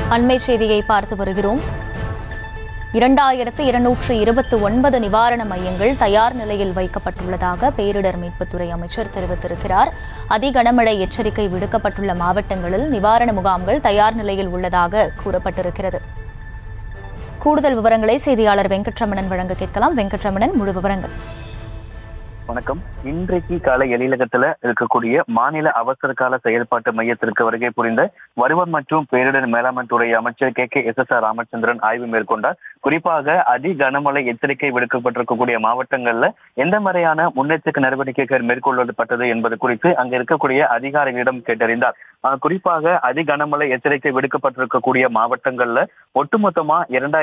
அண்மை செய்தியை பார்த்து வருகிறோம். 2229 நிவாரண மையங்கள் தயார் நிலையில் வைக்கப்பட்டுள்ளதாக பேரிடர் மீட்புத்துறை அமைச்சர் தெரிவித்திருக்கிறார். அதிகனமழை எச்சரிக்கை விடுக்கப்பட்டுள்ள மாவட்டங்களில் நிவாரண முகாம்கள் தயார் நிலையில் உள்ளதாக கூறப்பட்டிருக்கிறது. கூடுதல் விவரங்களை செய்தியாளர் வெங்கட்ரமணன் வழங்க கேட்கலாம். வெங்கட்ரமணன், முழு விவரங்கள். வணக்கம். இன்றைக்கு காலை எழிலகத்துல இருக்கக்கூடிய மாநில அவசர கால செயல்பாட்டு மையத்திற்கு வருகை புரிந்த வருவாய் மற்றும் பேரிடர் மேலாண்மை துறை அமைச்சர் KKSSR ராமச்சந்திரன் ஆய்வு மேற்கொண்டார். குறிப்பாக அதி கனமழை எச்சரிக்கை விடுக்கப்பட்டிருக்கக்கூடிய மாவட்டங்கள்ல எந்த மாதிரியான முன்னெச்சரிக்கை நடவடிக்கைகள் மேற்கொள்ளப்பட்டது என்பது குறித்து அங்க இருக்கக்கூடிய அதிகாரிகளிடம் கேட்டறிந்தார். குறிப்பாக அதி கனமழை எச்சரிக்கை விடுக்கப்பட்டிருக்கக்கூடிய மாவட்டங்கள்ல ஒட்டுமொத்தமா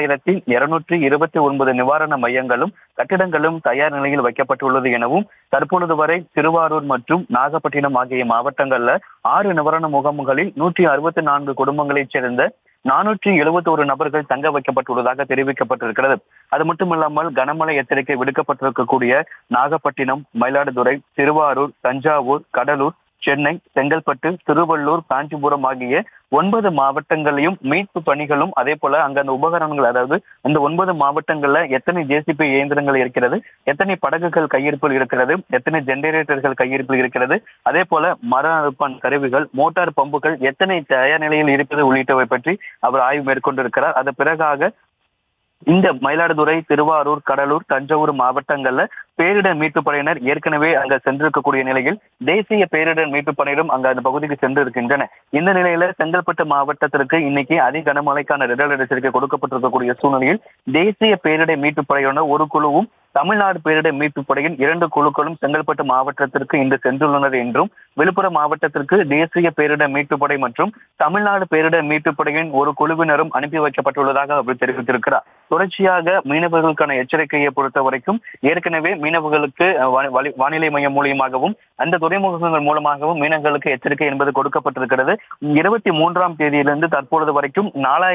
2229 நிவாரண மையங்களும் கட்டிடங்களும் தயார் நிலையில் வைக்கப்பட்டுள்ளது எனவும், தற்பொழுது வரை திருவாரூர் மற்றும் நாகப்பட்டினம் ஆகிய மாவட்டங்கள்ல 6 நிவாரண முகாம்களில் 164 குடும்பங்களைச் சேர்ந்த 471 நபர்கள் தங்க வைக்கப்பட்டுள்ளதாக தெரிவிக்கப்பட்டிருக்கிறது. அது மட்டுமில்லாமல் கனமழை எச்சரிக்கை விடுக்கப்பட்டிருக்கக்கூடிய நாகப்பட்டினம், மயிலாடுதுறை, திருவாரூர், தஞ்சாவூர், கடலூர், சென்னை, செங்கல்பட்டு, திருவள்ளூர், காஞ்சிபுரம் ஆகிய 9 மாவட்டங்களையும் மீட்பு பணிகளும் அதே போல அங்க அந்த உபகரணங்கள், அதாவது அந்த 9 மாவட்டங்கள்ல எத்தனை JCB இயந்திரங்கள் இருக்கிறது, எத்தனை படகுகள் கையிருப்பில் இருக்கிறது, எத்தனை ஜெனரேட்டர்கள் கையிருப்பில் இருக்கிறது, அதே போல மர அறுப்பான் கருவிகள், மோட்டார் பம்புகள் எத்தனை தயார் நிலையில் இருக்கிறது உள்ளிட்டவை பற்றி அவர் ஆய்வு மேற்கொண்டிருக்கிறார். அது பிறகாக இந்த மயிலாடுதுறை, திருவாரூர், கடலூர், தஞ்சாவூர் மாவட்டங்கள்ல பேரிடர் மீட்பு படையினர் ஏற்கனவே அங்க சென்றிருக்கக்கூடிய நிலையில் தேசிய பேரிடர் மீட்பு படையினரும் அங்க அந்த பகுதிக்கு சென்று இருக்கின்றன. இந்த நிலையில செங்கல்பட்டு மாவட்டத்திற்கு இன்னைக்கு அதி கனமழைக்கான ரெட் அலர்ட் எச்சரிக்கை கொடுக்கப்பட்டிருக்கக்கூடிய சூழ்நிலையில் தேசிய பேரிடர் மீட்பு படையினர் ஒரு குழுவும் தமிழ்நாடு பேரிடர் மீட்பு படையின் 2 குழுக்களும் செங்கல்பட்டு மாவட்டத்திற்கு இன்று சென்றுள்ளனர் என்றும், விழுப்புரம் மாவட்டத்திற்கு தேசிய பேரிடர் மீட்பு படை மற்றும் தமிழ்நாடு பேரிடர் மீட்பு படையின் ஒரு குழுவினரும் அனுப்பி வைக்கப்பட்டுள்ளதாக அவர் தெரிவித்திருக்கிறார். தொடர்ச்சியாக மீனவர்களுக்கான எச்சரிக்கையை பொறுத்த வரைக்கும் ஏற்கனவே மீனவர்களுக்கு வானிலை மையம் மூலியமாகவும் அந்த துறைமுகங்கள் மூலமாகவும் மீனவர்களுக்கு எச்சரிக்கை என்பது கொடுக்கப்பட்டிருக்கிறது. 23ஆம் தேதியிலிருந்து தற்பொழுது வரைக்கும்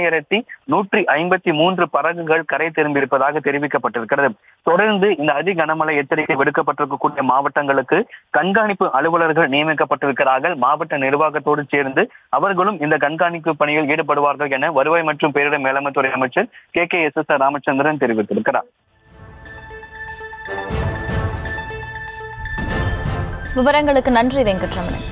4153 படகுகள் கரை திரும்பியிருப்பதாக தெரிவிக்கப்பட்டிருக்கிறது. தொடர்ந்து இந்த அதி கனமழை எச்சரிக்கை விடுக்கப்பட்டிருக்கக்கூடிய மாவட்டங்களுக்கு கண்காணிப்பு அலுவலர்கள் நியமிக்கப்பட்டிருக்கிறார்கள். மாவட்ட நிர்வாகத்தோடு சேர்ந்து அவர்களும் இந்த கண்காணிப்பு பணியில் ஈடுபடுவார்கள் என வருவாய் மற்றும் பேரிடர் மேலாண்மை துறை அமைச்சர் KKSSR ராமச்சந்திரன் தெரிவித்திருக்கிறார். விவரங்களுக்கு நன்றி வெங்கட்ரமணன்.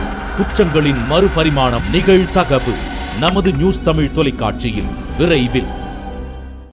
குற்றங்களின் மறுபரிமாணம் நிகழ்தகவு நமது நியூஸ் தமிழ் தொலைக்காட்சியில் விரைவில்.